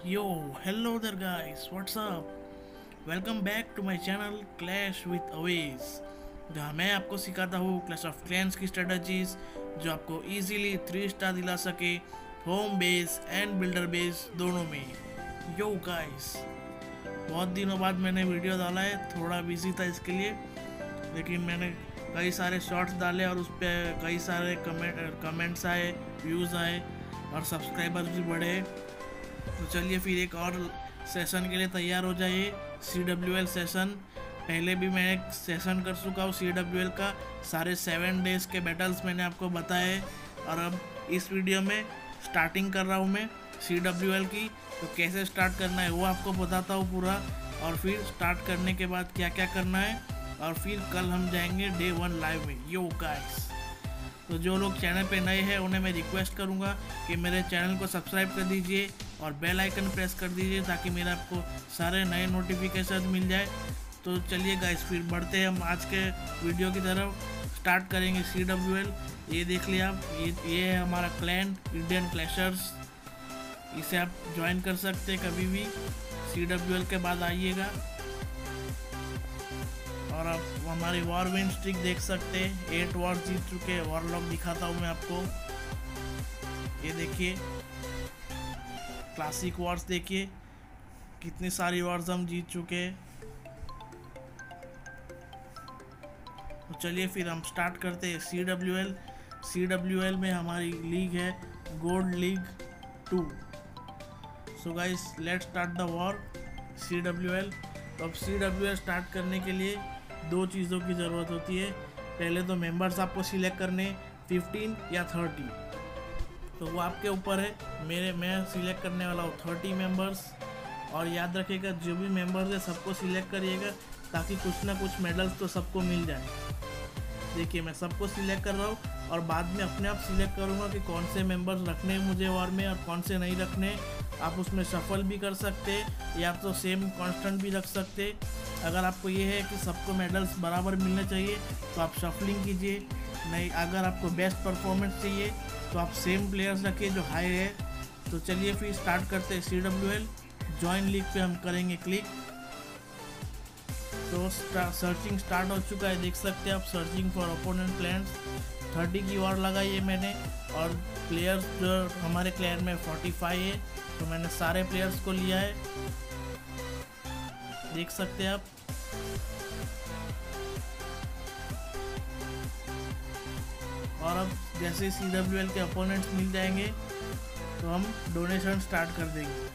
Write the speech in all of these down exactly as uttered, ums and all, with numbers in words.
Yo, hello there guys, what's up? Welcome back to my channel clash with Awez, जहाँ मैं आपको सिखाता हूँ क्लैश ऑफ क्लैंस की स्ट्रेटजीज जो आपको इजीली थ्री स्टार दिला सके home base and builder base दोनों में। यो गाइस, बहुत दिनों बाद मैंने वीडियो डाला है, थोड़ा बिजी था इसके लिए, लेकिन मैंने कई सारे शॉर्ट्स डाले और उस पर कई सारे कमेंट कमेंट्स आए, व्यूज़ आए और सब्सक्राइबर्स भी बढ़े। तो चलिए फिर एक और सेशन के लिए तैयार हो जाइए। सी डब्ल्यू एल सेशन, पहले भी मैं एक सेशन कर चुका हूँ सी डब्ल्यू एल का, सारे सेवन डेज़ के बैटल्स मैंने आपको बताए। और अब इस वीडियो में स्टार्टिंग कर रहा हूँ मैं सी डब्ल्यू एल की, तो कैसे स्टार्ट करना है वो आपको बताता हूँ पूरा, और फिर स्टार्ट करने के बाद क्या क्या करना है, और फिर कल हम जाएंगे डे वन लाइव में। यो गाइस, तो जो लोग चैनल पे नए हैं उन्हें मैं रिक्वेस्ट करूंगा कि मेरे चैनल को सब्सक्राइब कर दीजिए और बेल आइकन प्रेस कर दीजिए ताकि मेरे आपको सारे नए नोटिफिकेशन मिल जाए। तो चलिए गाइस, फिर बढ़ते हैं हम आज के वीडियो की तरफ। स्टार्ट करेंगे सी डब्ल्यू एल। ये देख लिया आप, ये ये है हमारा क्लैन इंडियन क्लैशर्स, इसे आप ज्वाइन कर सकते हैं कभी भी। सी डब्ल्यू एल के बाद आइएगा और आप हमारी वॉर विन स्ट्रिक देख सकते हैं, एट वॉर जीत चुके हैं। वॉरलॉक दिखाता हूँ मैं आपको, ये देखिए क्लासिक वॉर्स, देखिए कितनी सारी वॉर्स हम जीत चुके हैं। तो चलिए फिर हम स्टार्ट करते हैं C W L. C W L में हमारी लीग है gold league two. So guys, let's start the war C W L. तो अब सी डब्ल्यू एल स्टार्ट करने के लिए दो चीज़ों की ज़रूरत होती है। पहले तो मेंबर्स आपको सिलेक्ट करने फिफ्टीन या थर्टी, तो वो आपके ऊपर है। मेरे मैं सिलेक्ट करने वाला हूँ थर्टी मेंबर्स। और याद रखिएगा, जो भी मेंबर्स है सबको सिलेक्ट करिएगा ताकि कुछ ना कुछ मेडल्स तो सबको मिल जाए। देखिए मैं सबको सिलेक्ट कर रहा हूँ और बाद में अपने आप सिलेक्ट करूँगा कि कौन से मेंबर्स रखने हैं मुझे वॉर में और कौन से नहीं रखने। आप उसमें शफल भी कर सकते हैं या तो सेम कांस्टेंट भी रख सकते हैं। अगर आपको ये है कि सबको मेडल्स बराबर मिलने चाहिए तो आप शफलिंग कीजिए, नहीं अगर आपको बेस्ट परफॉर्मेंस चाहिए तो आप सेम प्लेयर्स रखिए जो हाई है। तो चलिए फिर स्टार्ट करते हैं C W L. Join league पे हम करेंगे क्लिक। तो सर्चिंग स्टार्ट हो चुका है, देख सकते हैं आप, searching for opponent clans. Thirty की वॉर लगाई है मैंने, और प्लेयर्स जो हमारे क्लैन में फोर्टी फाइव है, तो मैंने सारे प्लेयर्स को लिया है, देख सकते हैं आप। और अब जैसे सी डब्ल्यू एल के अपोनेंट्स मिल जाएंगे तो हम डोनेशन स्टार्ट कर देंगे।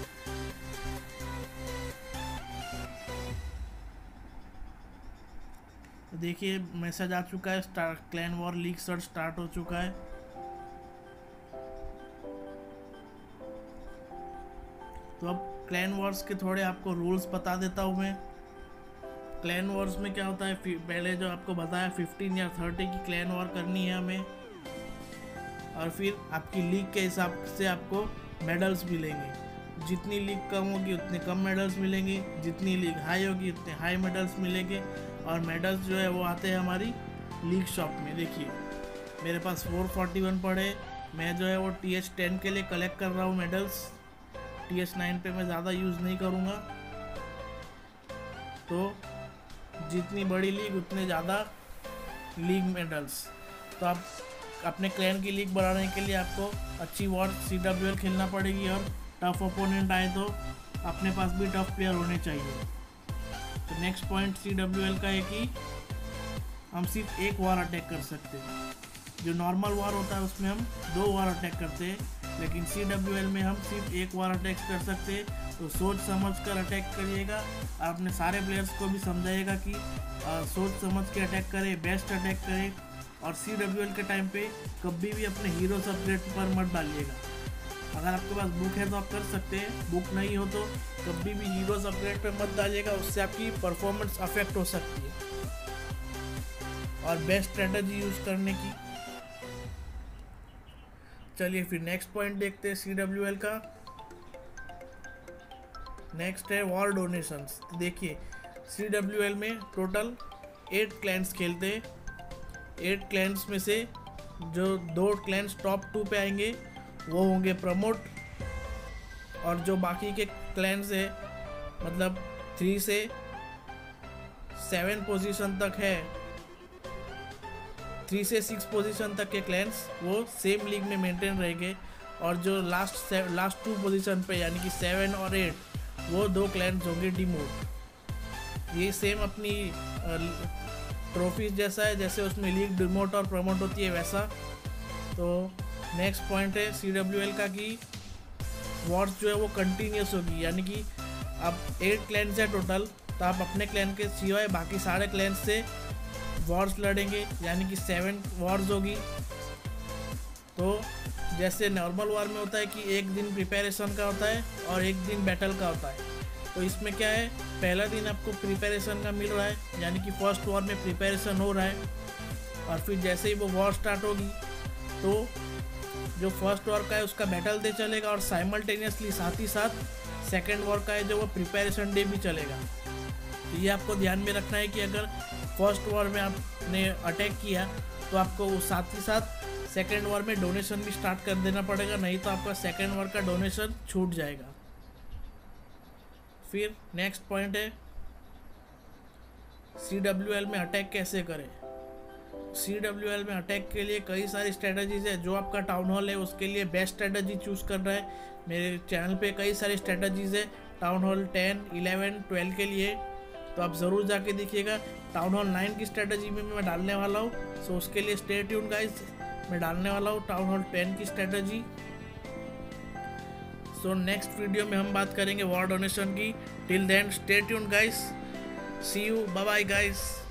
तो देखिए मैसेज आ चुका है, start clan war league search start हो चुका है। तो अब क्लैन वॉर्स के थोड़े आपको रूल्स बता देता हूँ मैं। क्लैन वॉर्स में क्या होता है, पहले जो आपको बताया फिफ्टीन या थर्टी की क्लैन वॉर करनी है हमें, और फिर आपकी लीग के हिसाब से आपको मेडल्स मिलेंगे। जितनी लीग कम होगी उतने कम मेडल्स मिलेंगे, जितनी लीग हाई होगी उतने हाई मेडल्स मिलेंगे। और मेडल्स जो है वो आते हैं हमारी लीग शॉप में। देखिए मेरे पास फोर फोर्टी वन पड़े, मैं जो है वो टी एच टेन के लिए कलेक्ट कर रहा हूँ मेडल्स। टी एच नाइन पे मैं ज़्यादा यूज़ नहीं करूँगा। तो जितनी बड़ी लीग उतने ज़्यादा लीग मेडल्स। तो आप अपने क्लैन की लीग बढ़ाने के लिए आपको अच्छी वॉर सी डब्ल्यू एल खेलना पड़ेगी, और टफ ओपोनेंट आए तो अपने पास भी टफ प्लेयर होने चाहिए। तो next point C W L का है कि हम सिर्फ एक वॉर अटैक कर सकते हैं। जो नॉर्मल वॉर होता है उसमें हम दो वॉर अटैक करते हैं, लेकिन सी डब्ल्यू एल में हम सिर्फ एक वॉर अटैक कर सकते हैं। तो सोच समझ कर अटैक करिएगा, अपने सारे प्लेयर्स को भी समझाइएगा कि आ, सोच समझ के अटैक करें, बेस्ट अटैक करें। और सी डब्ल्यू एल के टाइम पे कभी भी अपने हीरोज अपग्रेड पर मत डालिएगा। अगर आपके पास बुक है तो आप कर सकते हैं, बुक नहीं हो तो कभी भी हीरोज अपग्रेड पे मत डालिएगा, उससे आपकी परफॉर्मेंस अफेक्ट हो सकती है। और बेस्ट स्ट्रेटजी यूज़ करने की। चलिए फिर नेक्स्ट पॉइंट देखते हैं सी डब्ल्यू एल का। नेक्स्ट है वॉर डोनेशंस। तो देखिए सी डब्ल्यू एल में टोटल एट क्लैंस खेलते हैं। एट क्लैंस में से जो दो क्लैंस टॉप टू पे आएंगे वो होंगे प्रमोट, और जो बाकी के क्लैंस है मतलब थ्री से सेवन पोजीशन तक है, थ्री से सिक्स पोजीशन तक के क्लैंस वो सेम लीग में मेंटेन रहेंगे, और जो लास्ट लास्ट टू पोजीशन पे यानी कि सेवन और एट वो दो क्लैंस होंगे डिमोट। ये सेम अपनी ट्रॉफीज जैसा है, जैसे उसमें लीग डिमोट और प्रमोट होती है वैसा। तो नेक्स्ट पॉइंट है सी डब्ल्यू एल का कि वॉर्स जो है वो कंटिन्यूस होगी, यानी कि अब एट क्लैंस है टोटल, तो आप अपने क्लैन के सिवाय बाकी सारे क्लैंस से वॉर्स लड़ेंगे, यानी कि सेवन वॉर्स होगी। तो जैसे नॉर्मल वॉर में होता है कि एक दिन प्रिपरेशन का होता है और एक दिन बैटल का होता है, तो इसमें क्या है, पहला दिन आपको प्रिपरेशन का मिल रहा है, यानी कि फर्स्ट वॉर में प्रिपरेशन हो रहा है, और फिर जैसे ही वो वॉर स्टार्ट होगी तो जो फर्स्ट वॉर का है उसका बैटल डे चलेगा, और साइमल्टेनियसली साथ ही साथ सेकेंड वॉर का है जो वो प्रिपरेशन डे भी चलेगा। तो ये आपको ध्यान में रखना है कि अगर फर्स्ट वॉर में आपने अटैक किया तो आपको साथ ही साथ सेकेंड वॉर में डोनेशन भी स्टार्ट कर देना पड़ेगा, नहीं तो आपका सेकेंड वॉर का डोनेशन छूट जाएगा। फिर नेक्स्ट पॉइंट है सी डब्ल्यू एल में अटैक कैसे करें। सी डब्ल्यू एल में अटैक के लिए कई सारी स्ट्रेटजीज है, जो आपका टाउन हॉल है उसके लिए बेस्ट स्ट्रेटजी चूज़ करना है। मेरे चैनल पे कई सारी स्ट्रेटजीज है town hall ten, eleven, twelve के लिए, तो आप ज़रूर जाके देखिएगा। टाउन हॉल नाइन की स्ट्रेटजी में मैं डालने वाला हूँ, सो उसके लिए स्टे ट्यून गाइस, मैं डालने वाला हूँ टाउन हॉल टेन की स्ट्रेटजी। सो नेक्स्ट वीडियो में हम बात करेंगे वॉर डोनेशन की। Till then stay tune guys, see you, bye bye guys.